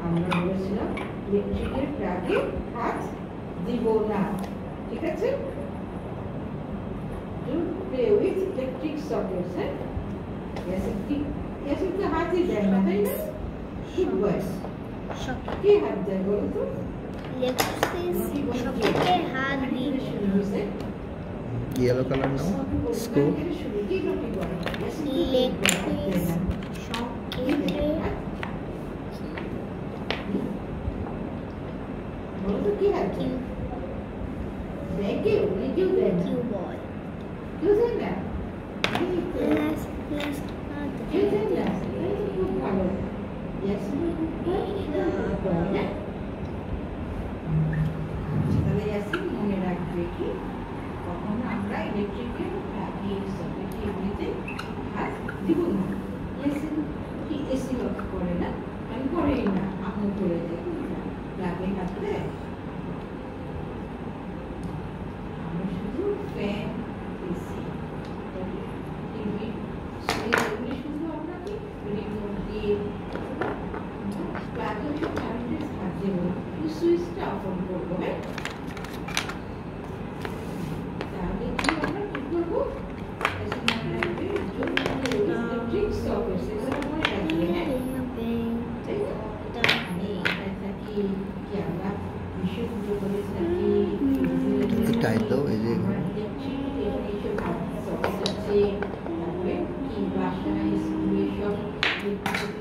আমরা বলেছিলাম ইলেকট্রিকের প্লাগে হাত দিব না, ঠিক আছে? Don't play with electric sockets, হ্যাঁ? ইয়াসিন তো হাতই দেয় না, তাই না? Good boys. কে হাত দেয় বলো তো? সকেটে হাত দিই। ইয়েলো কালার নাও স্ক্রু। বলো তো কি হাত দেয়? দেয় কেউ? কেউ দেয় না? কেউ দেয় না? কেউ দেয় না? খুব ভালো। ইয়াসিনের খুব ভালো, হ্যাঁ? তাহলে ইয়াসিন মনে রাখবে কি কখনো আমরা ইলেকট্রিকের প্লাগে সকেটে এগুলিতে হাত দিব না। ইয়াসিন কি এসি অফ করে না? আমি করেই না, আম্মু করে দেয় প্লাগে হাত দেয়। আমরা শুধু ফ্যান, এসি, টিভি, সুইচ এগুলি শুধু আমরা কি রিমোট দিয়ে প্লাগে সব কারেন্টের সাহায্যে সুইচটা অন করবো, হ্যাঁ? তাহলে কি আমরা কি করবো? ইলেকট্রিক সকেট সেগুলো মনে রাখবে, হ্যাঁ? তাই না? কি আমরা বিশুদ্ধ করে থাকি এটাই তো এই যে সকেট আছে, তারপরে কি বাসায় স্কুলে সব